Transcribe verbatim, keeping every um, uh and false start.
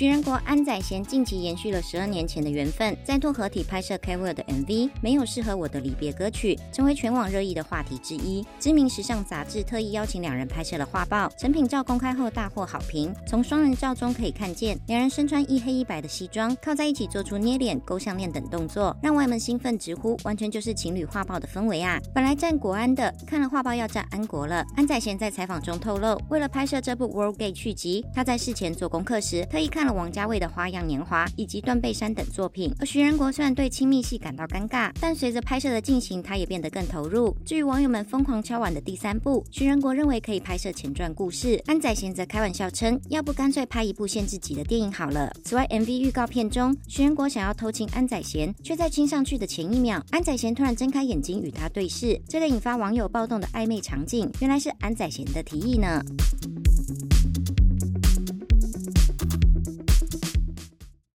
徐仁国、安宰贤近期延续了十二年前的缘分，再度合体拍摄 K W I L 的 M V， 没有适合我的离别歌曲，成为全网热议的话题之一。知名时尚杂志特意邀请两人拍摄了画报，成品照公开后大获好评。从双人照中可以看见，两人身穿一黑一白的西装，靠在一起做出捏脸、勾项链等动作，让网友们兴奋直呼，完全就是情侣画报的氛围啊！本来站国安的，看了画报要站安国了。安宰贤在采访中透露，为了拍摄这部 World Gay 续集，他在事前做功课时，特意看了王家卫的《花样年华》以及《断背山》等作品。而徐仁国虽然对亲密戏感到尴尬，但随着拍摄的进行，他也变得更投入。至于网友们疯狂敲碗的第三部，徐仁国认为可以拍摄前传故事，安宰贤则开玩笑称，要不干脆拍一部限制级的电影好了。此外 M V 预告片中，徐仁国想要偷亲安宰贤，却在亲上去的前一秒，安宰贤突然睁开眼睛与他对视，这个引发网友暴动的暧昧场景，原来是安宰贤的提议呢。